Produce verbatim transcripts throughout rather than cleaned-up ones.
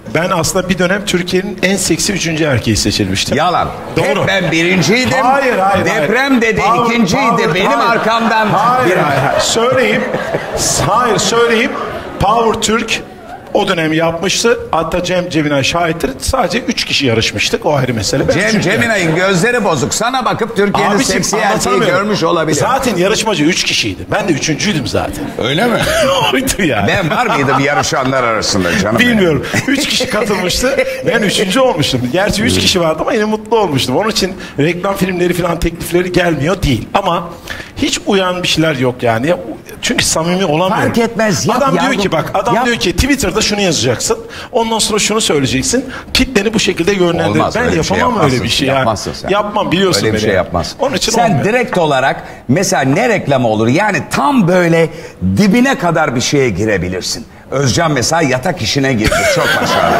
Ben aslında bir dönem Türkiye'nin en seksi üçüncü erkeği seçilmiştim. Yalan. Doğru. Hep ben birinciydim. Hayır, hayır, Deprem hayır. dedi Power, ikinciydi. power, Benim hayır. arkamdan. Hayır, bir... hayır, hayır. Söyleyeyim. Hayır, söyleyeyim. Power Türk o dönem yapmıştı. Hatta Cem Ceminay şahittir. Sadece üç kişi yarışmıştık. O ayrı mesele. Ben Cem Ceminay'ın gözleri bozuk. Sana bakıp Türkiye'nin Abiciğim, seksi erkeği anlatamıyorum. görmüş olabilir. Zaten yarışmacı üç kişiydi. Ben de üçüncüydüm zaten. Öyle mi? Oydu yani. Ben var mıydım yarışanlar arasında canım? Bilmiyorum. Üç kişi katılmıştı. Ben üçüncü olmuştum. Gerçi üç kişi vardı ama yine mutlu olmuştum. Onun için reklam filmleri falan teklifleri gelmiyor değil. Ama hiç uyan bir şeyler yok yani. Çünkü samimi olamıyorum. Fark etmez. Yap, adam yavrum, diyor ki bak adam yap. diyor ki Twitter'da şunu yazacaksın. Ondan sonra şunu söyleyeceksin. Kitleni bu şekilde yönlendir. Olmaz, Ben öyle bir şey yapamam öyle yapmazsın. bir şey. Yapmazsın yani. sen. Yapmam biliyorsun öyle bir beni. şey yapmaz. Onun için sen olmuyor. direkt olarak mesela ne reklamı olur? Yani tam böyle dibine kadar bir şeye girebilirsin. Özcan mesela yatak işine girdi. Çok başarılı.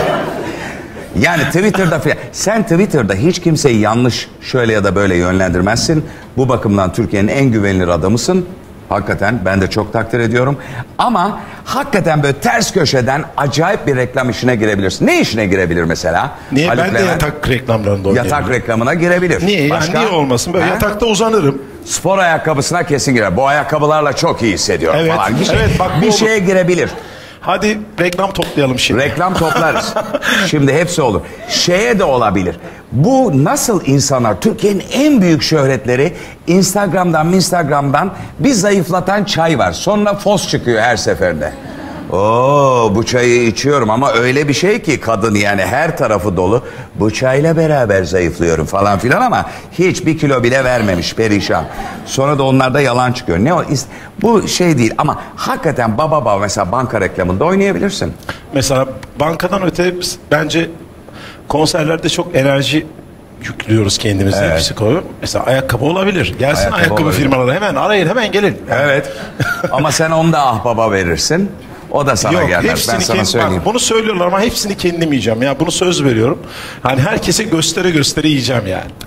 Yani Twitter'da falan. Sen Twitter'da hiç kimseyi yanlış şöyle ya da böyle yönlendirmezsin. Bu bakımdan Türkiye'nin en güvenilir adamısın. Hakikaten ben de çok takdir ediyorum. Ama hakikaten böyle ters köşeden acayip bir reklam işine girebilirsin. Ne işine girebilir mesela? Niye? Haluk Ben de Levent yatak reklamlarında oynayabilirim. yatak reklamına girebilir. Niye? Yani Başka? niye olmasın? Böyle Ha? yatakta uzanırım. Spor ayakkabısına kesin girer. Bu ayakkabılarla çok iyi hissediyorum Evet, falan. Bir, şey, evet, bak bu bir olur. şeye girebilir. Hadi reklam toplayalım şimdi. Reklam toplarız. Şimdi hepsi olur. Şeye de olabilir. Bu nasıl insanlar Türkiye'nin en büyük şöhretleri Instagram'dan Instagram'dan bir zayıflatan çay var. Sonra fos çıkıyor her seferinde. Oo, bu çayı içiyorum ama öyle bir şey ki kadın yani her tarafı dolu. Bu çayla beraber zayıflıyorum falan filan ama hiç bir kilo bile vermemiş, perişan. Sonra da onlarda yalan çıkıyor. Ne o? Bu şey değil ama hakikaten baba baba mesela banka reklamında oynayabilirsin. Mesela bankadan öte bence konserlerde çok enerji yüklüyoruz kendimize. Evet. Psikolo. Mesela ayakkabı olabilir. Gelsin Ayakkabı ayakkabı, olabilir. firmaları hemen arayın hemen gelin. Evet. Ama sen onu da ahbaba verirsin. O da sana Yok, gelmez. Ben hepsini sana kendim, söyleyeyim. bak, bunu söylüyorlar ama hepsini kendim yiyeceğim. Ya bunu söz veriyorum. Hani herkese göstere göstere yiyeceğim yani.